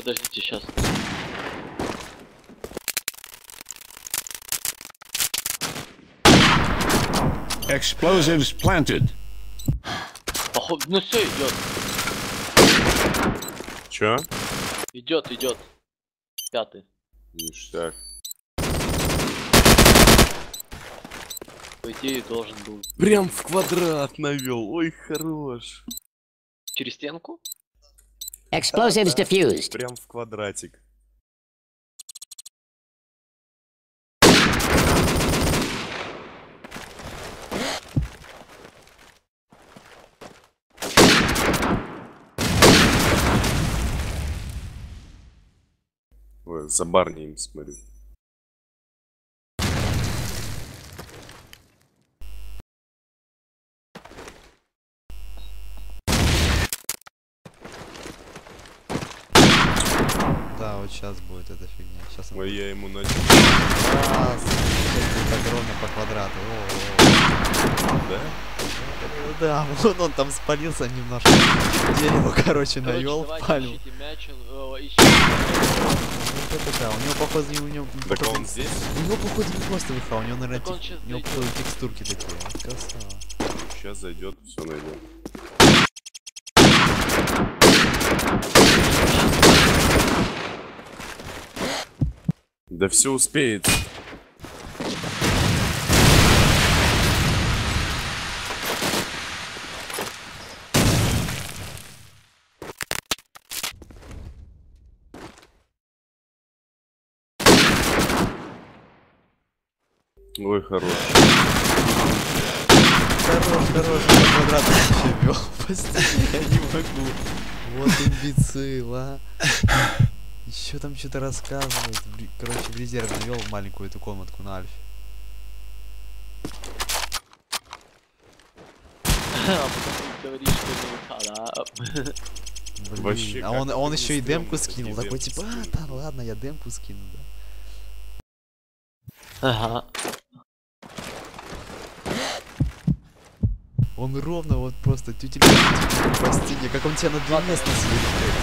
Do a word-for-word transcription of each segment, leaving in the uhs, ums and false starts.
подождите, сейчас. Explosives planted. Походу, ну все, идет. Чё? Идет, идет. Пятый. Ништяк. По идее должен был. Прям в квадрат навел. Ой, хорош. Через стенку? Explosives Да, да. diffused. Прям в квадратик. Ой, за барни им смотрю. Да, вот сейчас будет эта фигня. Сейчас он... Ой, я ему начал. Раз, будет огромно по квадрату. О-о-о. Да? Да, вон он там спалился немножко. Дерево, короче, навел в пальму. Ищите мяч, он, э, ищите. Вот это да, у него походу не у него. Так походу, он здесь? У него походу не просто ВХ, у него, наверное, Так он тек- щас у него зайдет. походу текстурки такие. Вот красава. Сейчас зайдет, все найдем. Да все успеет. Ой, хорош. Хорош, хорош, по квадрату вообще вел по стене, я не могу. Вот имбецил, а. Еще там что-то рассказывает. В ре- Короче, в резерв навел в маленькую эту комнатку на Альфе. А потом говоришь, что не выхала. Блин, Вообще, а как он, это он не еще и демку стрёмно, скинул. такие Такой демки типа, а, скинуть. да ладно, я демку скину, да. Ага. Он ровно вот просто тютелька по стене, как он тебя на две места съедет.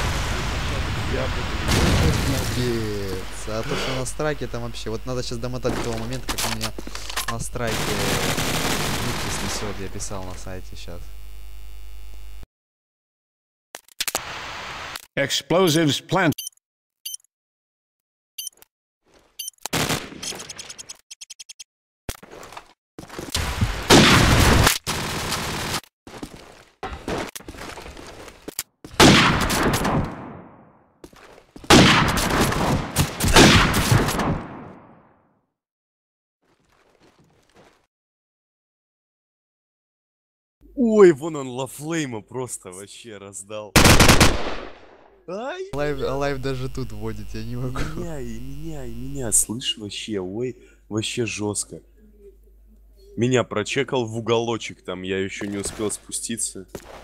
Пипец. А то, что на страйке там вообще, вот надо сейчас домотать до того момента, как у меня на страйке нитки снесет, я писал на сайте сейчас. Explosives planted. Ой, вон он Лафлейма просто вообще раздал. Ай! Лайв, а лайв даже тут вводит, я не могу. Меня и меня, и меня, слышь, вообще, ой, вообще жестко. Меня прочекал в уголочек там, я еще не успел спуститься.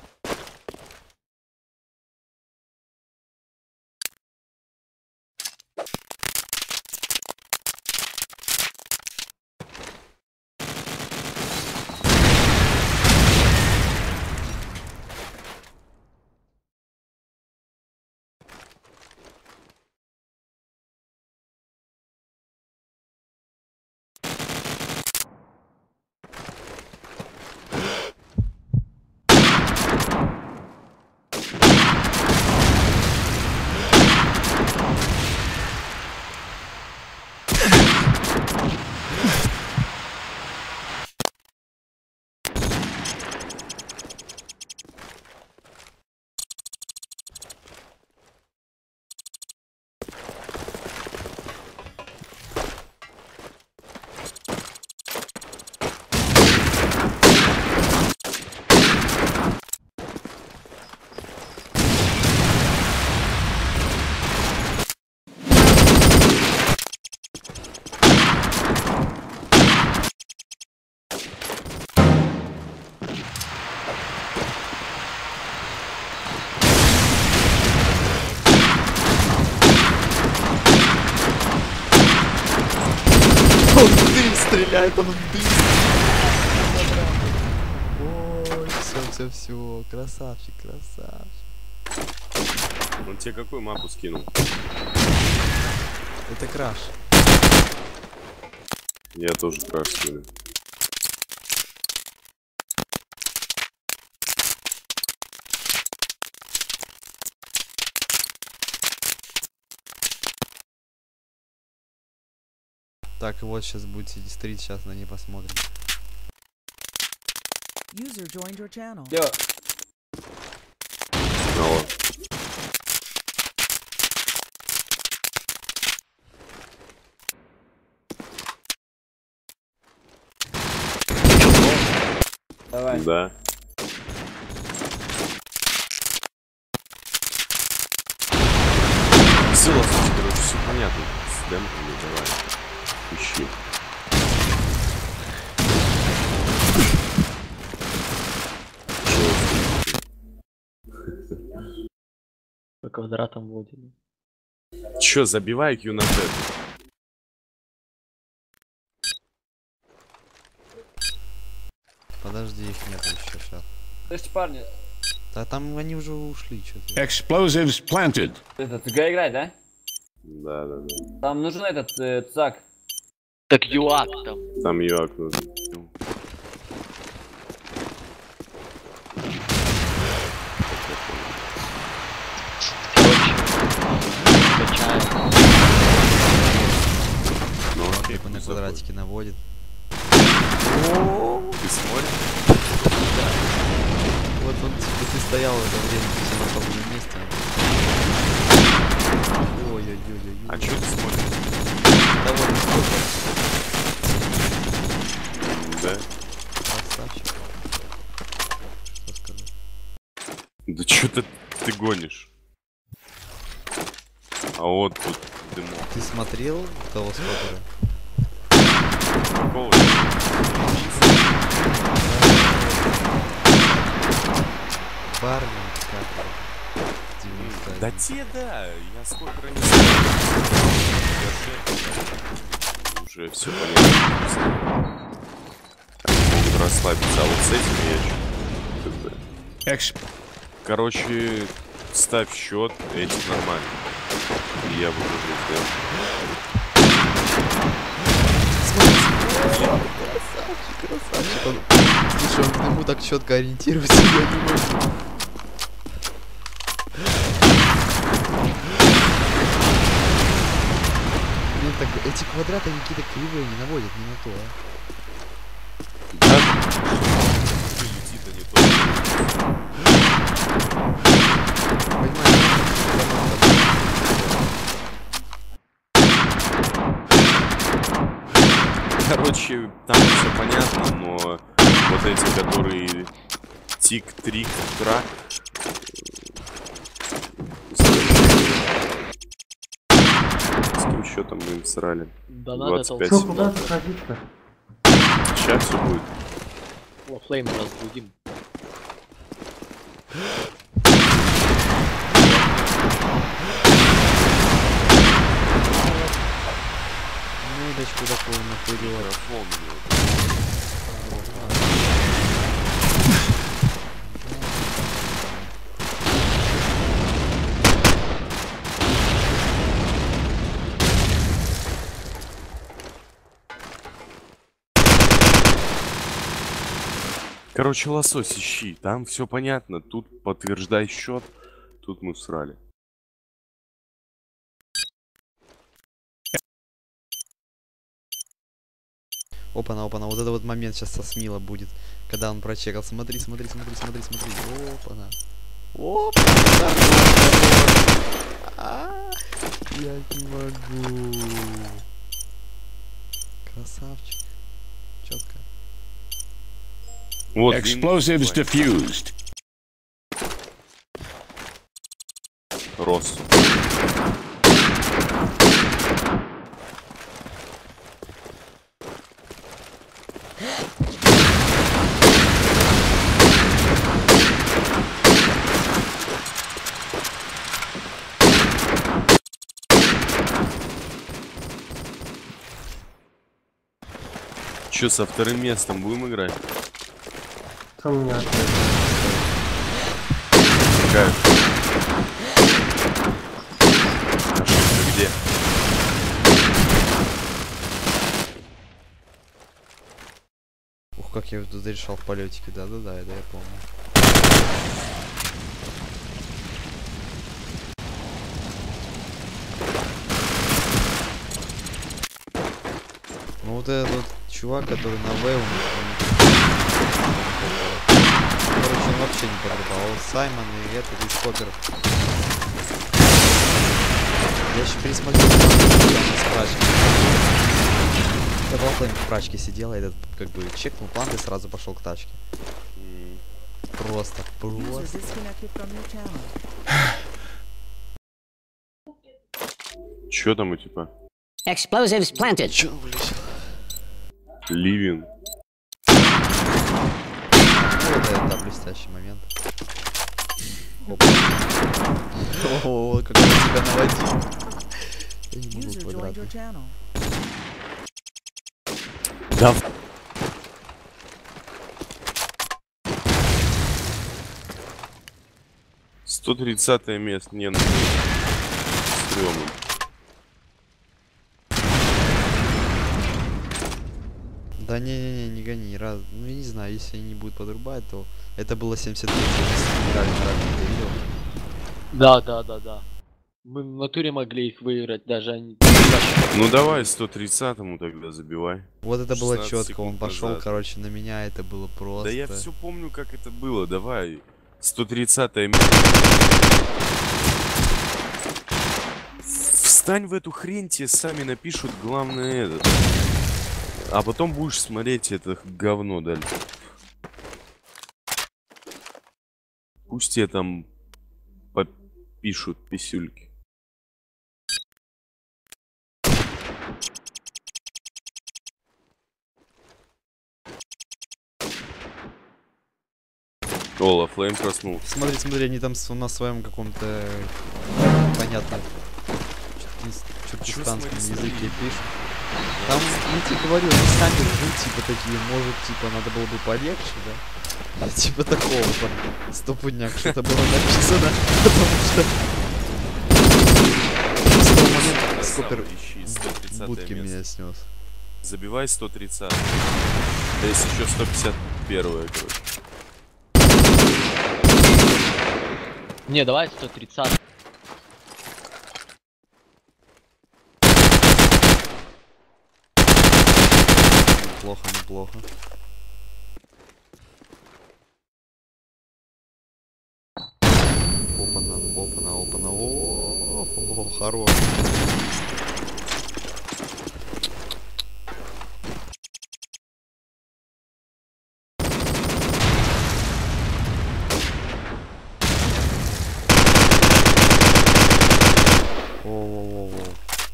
Он в дым стреляет, он в дым стреляет. Ой, все, все, все, красавчик, красавчик. Он тебе какую мапу скинул? Это краш. Я тоже краш скину. Так, и вот сейчас будет сидеть стрит, сейчас на ней посмотрим. User joined your channel. Йо, Алло. давай. Да. Все, короче, все понятно. С демками давай. Ищи. По квадратам вводили. Чё, забивай Q на Z. Подожди, их нет еще сейчас. Слышите, парни, Да там они уже ушли, что-то. Explosives planted. Этот, ТГ играть, да? Да, да, да. Там нужен этот, э, цак. так ЮАК там. Там юак нужен. Качаем. Ну, окей, Типа на пусть квадратики наводит. заходит. Ты смотришь? Вот он, типа, ты стоял в это время, все на том же месте. Ой-ой-ой-ой. А чё ты смотришь? Да вот, Да? красавчик. Что сказать? Да чё ты, ты гонишь? А вот тут дымок. Ты смотрел того споттера? Какого? Барни, как девяносто Да один. те, да, я сколько не уже все понятно. Могут расслабиться, а вот с этим я еще как бы... Ex Короче, ставь счет, этих нормально. И я буду жить, Красавчик, он... Слушай, он к нему так четко ориентируется, я не могу. Блин, так эти квадраты они какие-то кривые не наводят ни на то, а. да? Да? Летит они тоже. Короче, там все понятно, но вот эти, которые тик-трик, трак. С кем счетом мы им срали? Да надо двадцать пять толкнуть. Куда заходить-то? Сейчас все будет. О, флейм разбудим. Ну, удочку такую нахуй. Микрофон у него. Короче, лосось ищи, там все понятно. Тут подтверждай счет, тут мы всрали. Опа-на, опа-на, вот это вот момент сейчас со Смила будет, когда он прочекал. Смотри, смотри, смотри, смотри, смотри. Опа-на. Опа! А, я не могу. Красавчик. Четко. Вот, explosives длинный diffused. Рос. Че, со вторым местом будем играть? Что у меня? Как? Где? Ух, как я тут зарешал в полетике, да-да-да, это я помню. Ну вот этот вот чувак, который на В, он, он- короче, он вообще не подрубал. А вот Саймон и этот из Хоппер. Я еще пересмотрел там с прачки. Когда Лохлейн в прачке сидел, этот как бы чекнул планты и сразу пошел к тачке. М, Просто, User просто. disconnected from your channel. Чё там у тебя? Explosives planted. Чё он вылечил? Ливин. Вот это да, блестящий момент. Опа. О, как он тебя наводил. Я не могу User joined квадратный. your channel. Да. в- сто тридцатое место, не, ну, стрёмно. Да не-не-не, не гони, раз. Ну я не знаю, если они не будут подрубать, то это было семьдесят три, если играли на равных, ты видел? Да, да, да, да. Мы в натуре могли их выиграть, даже они... Ну давай сто тридцатому тогда забивай. Вот это было шестнадцать четко, он секунд пошел, назад. короче, на меня, это было просто. Да я все помню, как это было, давай. сто тридцатое место. Встань в эту хрень, тебе сами напишут, главное этот. А потом будешь смотреть это говно дальше. Пусть тебе там попишут писюльки. О, Лафлейм проснулся. Смотри, смотри, они там с- на своем каком-то понятно чертистанском смотри, смотри. языке пишут. Там, я тебе говорю, они сами ждут, типа такие, может, типа, надо было бы полегче, да? А типа такого там, стопудняк, что-то было написано, потому что с того момента Скопер Ищи в сто тридцатое будке место. меня снес. Забивай сто тридцать. Да есть еще сто пятьдесят первое, короче. Не, давай сто тридцать. Неплохо, неплохо. Опана, опана, опана, о, о, хорош. О-о-о-о.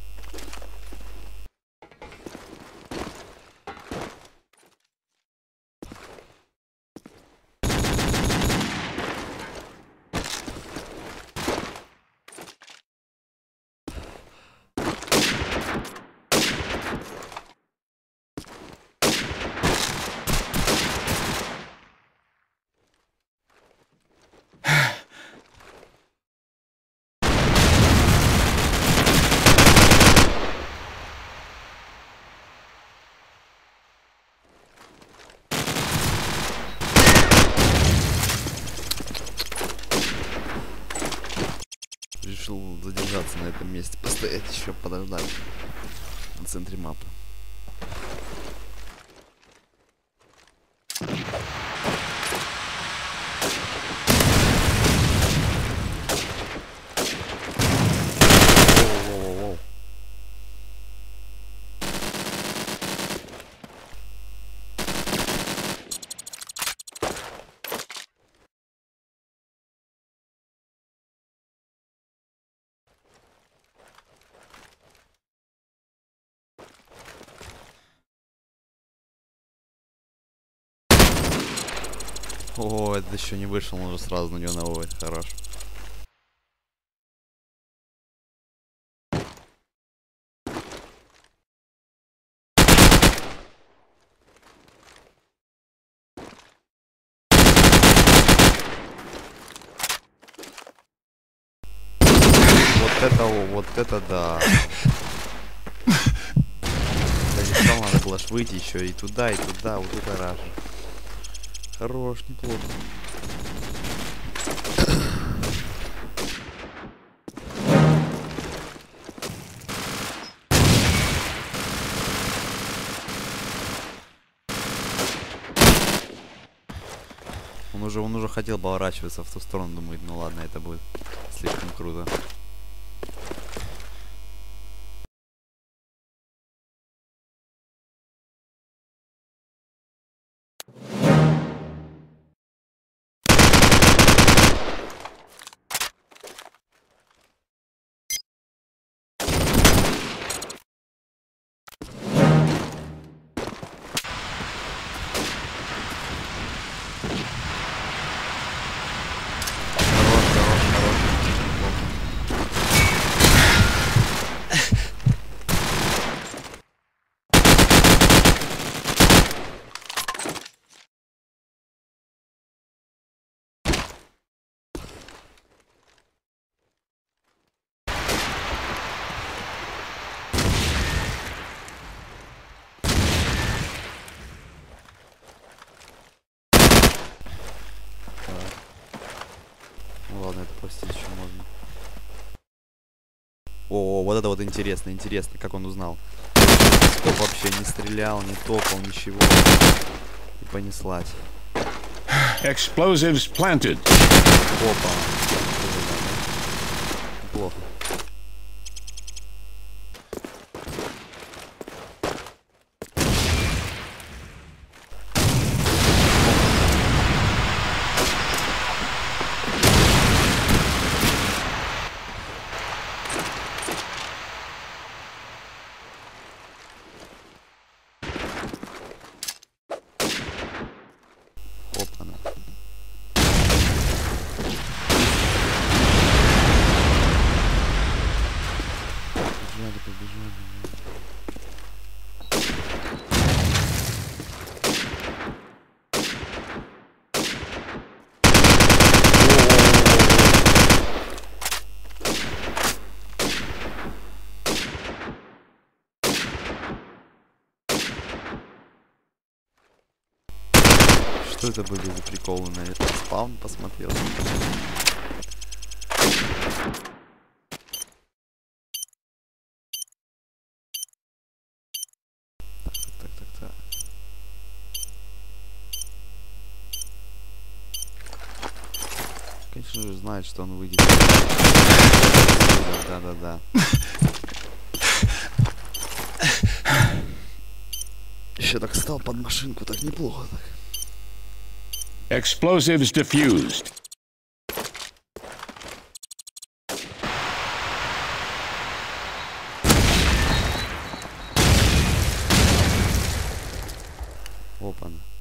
Решил задержаться на этом месте, постоять еще, подождать на центре мапы. Воу-воу-воу. О, это еще не вышел, он уже сразу на него наводит. Хорош. Вот это, вот это да. Кстати, там надо было ж выйти еще и туда, и туда, вот это раш. Хорош, неплохо. Он уже, он уже хотел поворачиваться в ту сторону, думает, ну ладно, это будет слишком круто. Ну ладно, это простить еще можно. О, вот это вот интересно, интересно, как он узнал. Стоп, вообще не стрелял, не топал, ничего. И понеслась. Explosives planted. Опа. Плохо. Опа-на. Побежали, побежали. Что это были за приколы на этот спаун посмотрел? Так, так, так, так, так. Конечно же знает, что он выйдет. Да, да, да. Еще так стал под машинку, так неплохо так. Explosives diffused. Опа.